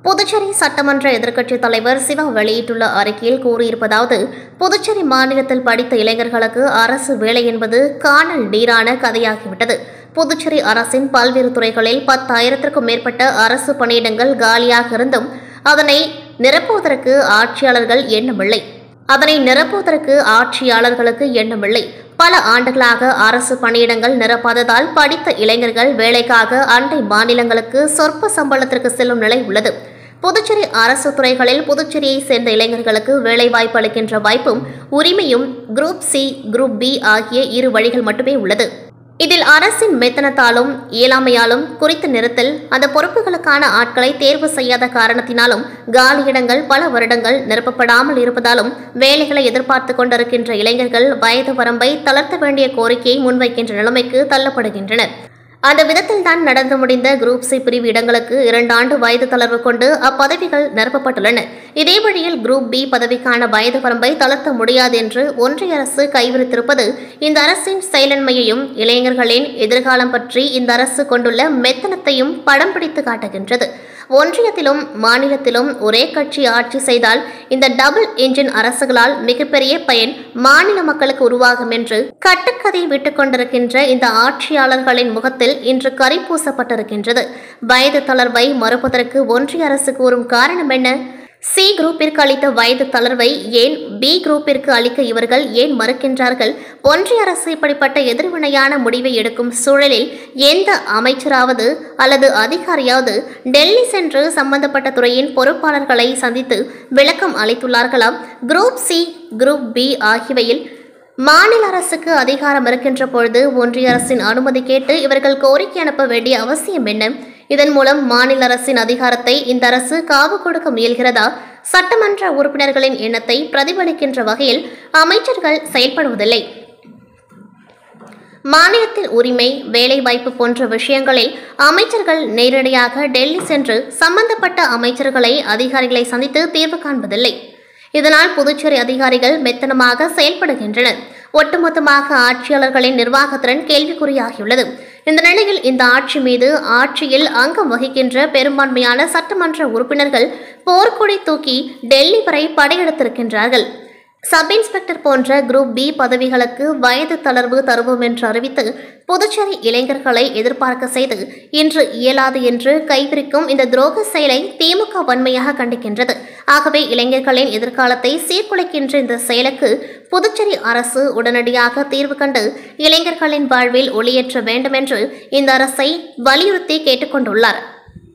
புதுச்சேரி சட்டமன்ற எதிர்க்கட்சித் தலைவர் சிவா வெளியிட்டுள்ள அறிக்கையில் கூறியிருப்பதாவது, புதுச்சேரி மாநிலத்தில் படித்த இளைஞர்களுக்கு அரசு வேலை என்பது காணல் நீரான கதையாகிவிட்டது. புதுச்சேரி அரசின் பல்வேறு துறைகளில் 10,000க்கும் மேற்பட்ட அரசு பணியிடங்கள் காலியாக இருந்தும் அதனை நிரப்புவதற்கு ஆட்சியாளர்களுக்கு எண்ணமில்லை. பல ஆண்டுகளாக அரசு பணியிடங்கள் நிரப்பாததால் படித்த இளைஞர்கள் வேலைக்காக அண்டை மாநிலங்களுக்கு சொற்ப சம்பளத்திற்கு செல்லும் நிலை உள்ளது. புதுச்சேரி அரசு துறைகளில் புதுச்சேரியை சேர்ந்த இளைஞர்களுக்கு வேலைவாய்ப்பு அளிக்கின்ற வாய்ப்பும் உரிமையும் குரூப் சி, குரூப் பி ஆகிய இரு வழிகள் மட்டுமே உள்ளது. இதில் அரசின் மெத்தனத்தாலும் இயலாமையாலும் குறித்த நேரத்தில் அந்த பொறுப்புகளுக்கான ஆட்களை தேர்வு செய்யாத காரணத்தினாலும் காலியிடங்கள் பல வருடங்கள் நிரப்பப்படாமல் இருப்பதாலும் வேலைகளை எதிர்பார்த்து கொண்டிருக்கின்ற இளைஞர்கள் வயது வரம்பை தளர்த்த வேண்டிய கோரிக்கையை முன்வைக்கின்ற நிலைமைக்கு தள்ளப்படுகின்றனர். அந்த விதத்தில் தான் நடந்து முடிந்த குரூப் சி பிரிவு இடங்களுக்கு 2 ஆண்டு வயது தளர்வு கொண்டு அப்பதவிகள் நிரப்பப்பட்டுள்ளன. இதே வழியில் குரூப் பி பதவிக்கான வயது வரம்பை தளர்த்த முடியாது என்று ஒன்றிய அரசு கைவிரித்திருப்பது இந்த அரசின் செயலின்மையையும் இளைஞர்களின் எதிர்காலம் பற்றி இந்த அரசு கொண்டுள்ள மெத்தனத்தையும் படம் பிடித்து காட்டுகின்றது. ஒன்றியத்திலும் மாநிலத்திலும் ஒரே கட்சி ஆட்சி செய்தால் இந்த டபுள் என்ஜின் அரசுகளால் மிகப்பெரிய பயன் மாநில மக்களுக்கு உருவாகும் என்று கட்டுக்கதை விட்டுக் கொண்டிருக்கின்ற இந்த ஆட்சியாளர்களின் முகத்தில் இன்று கரி பூசப்பட்டிருக்கின்றது. வயது தளர்வை மறுப்பதற்கு ஒன்றிய அரசு கூறும் காரணம் என்ன? சி குரூப்பிற்கு அளித்த வயது தளர்வை ஏன் பி குரூப்பிற்கு அளிக்க இவர்கள் ஏன் மறுக்கின்றார்கள்? ஒன்றிய அரசு இப்படிப்பட்ட எதிர்வினையான முடிவை எடுக்கும் சூழலில் எந்த அமைச்சராவது அல்லது அதிகாரியாவது டெல்லி சென்று சம்பந்தப்பட்ட துறையின் பொறுப்பாளர்களை சந்தித்து விளக்கம் அளித்துள்ளார்களா? குரூப் சி, குரூப் பி ஆகியவையில் மாநில அரசுக்கு அதிகாரம் இருக்கின்ற பொழுது ஒன்றிய அரசின் அனுமதி கேட்டு இவர்கள் கோரிக்கை அனுப்ப வேண்டிய அவசியம் என்ன? இதன் மூலம் மாநில அரசின் அதிகாரத்தை இந்த அரசு காவு கொடுக்க முயல்கிறதா? சட்டமன்ற உறுப்பினர்களின் எண்ணத்தை பிரதிபலிக்கின்ற வகையில் அமைச்சர்கள் செயல்படுவதில்லை. மாநிலத்தில் உரிமை, வேலைவாய்ப்பு போன்ற விஷயங்களில் அமைச்சர்கள் நேரடியாக டெல்லி சென்று சம்பந்தப்பட்ட அமைச்சர்களை, அதிகாரிகளை சந்தித்து தீர்வு காண்பதில்லை. இதனால் புதுச்சேரி அதிகாரிகள் மெத்தனமாக செயல்படுகின்றனர். ஒட்டுமொத்தமாக ஆட்சியாளர்களின் நிர்வாகத்திறன் கேள்விக்குறியாகியுள்ளது. இந்த நிலையில் இந்த ஆட்சி மீது ஆட்சியில் அங்கம் வகிக்கின்ற பெரும்பான்மையான சட்டமன்ற உறுப்பினர்கள் போர்க்கொடி தூக்கி டெல்லி வரை படையெடுத்திருக்கின்றார்கள். சப் இன்ஸ்பெக்டர் போன்ற குரூப் பி பதவிகளுக்கு வயது தளர்வு தருவோம் என்று அறிவித்து புதுச்சேரி இளைஞர்களை எதிர்பார்க்க செய்து இன்று இயலாது என்று கைவிரிக்கும் இந்த துரோக செயலை திமுக வன்மையாக கண்டிக்கின்றது. ஆகவே இளைஞர்களின் எதிர்காலத்தை சீர்குலைக்கின்ற இந்த செயலுக்கு புதுச்சேரி அரசு உடனடியாக தீர்வு கண்டு இளைஞர்களின் வாழ்வில் ஒளியேற்ற வேண்டும் என்று இந்த அரசை வலியுறுத்தி கேட்டுக்கொண்டுள்ளார்.